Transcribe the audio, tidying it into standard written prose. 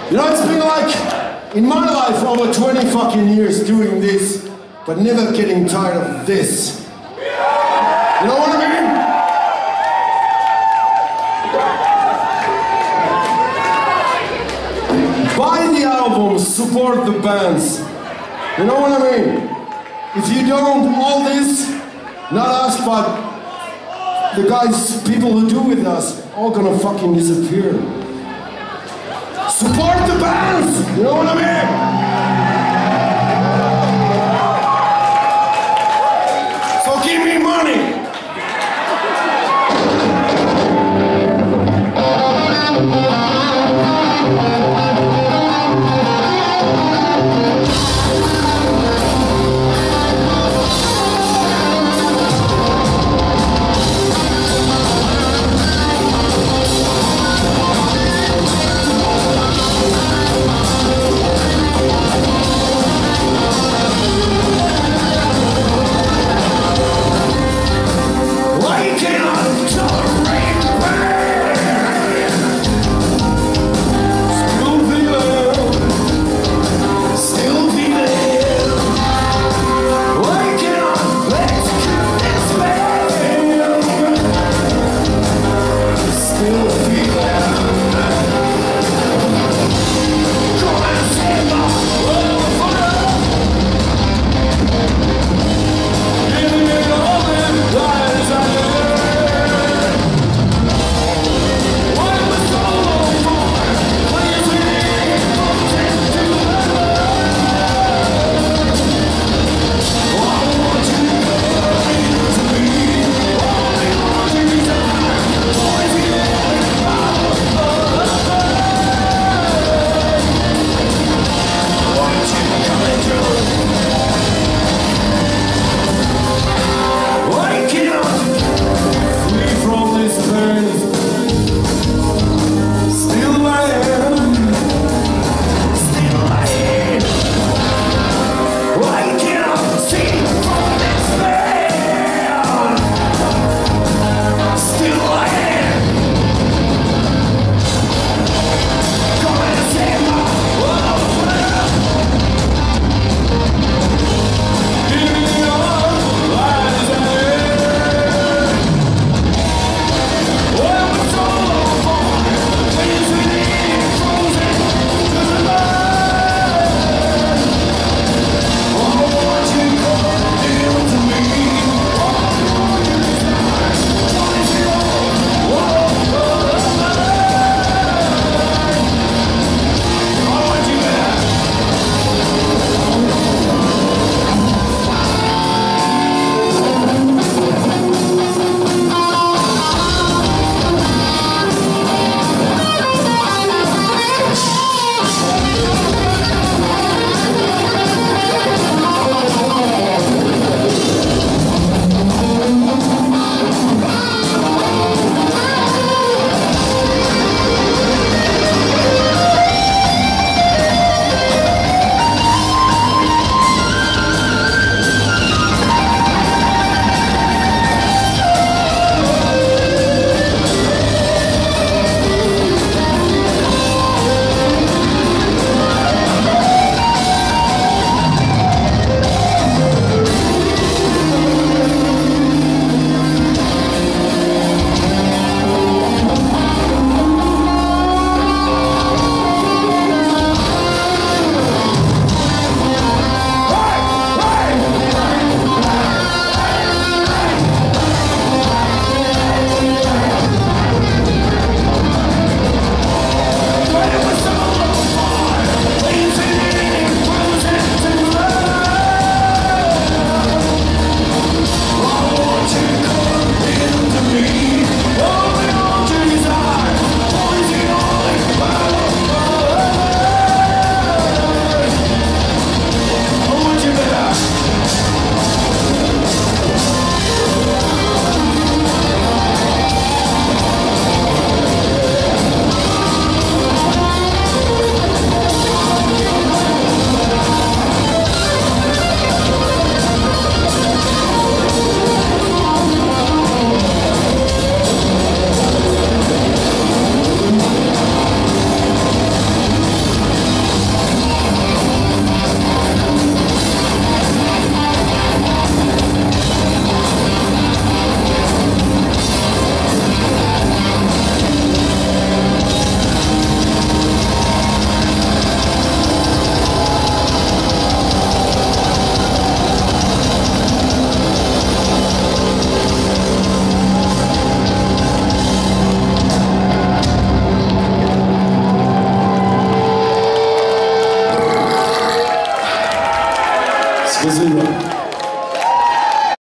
You know, it's been like, in my life, over 20 fucking years doing this, but never getting tired of this. You know what I mean? Buy the albums, support the bands. You know what I mean? If you don't, all this, not us, but the guys, people who do with us, all gonna fucking disappear. Support the bands! You know what I mean?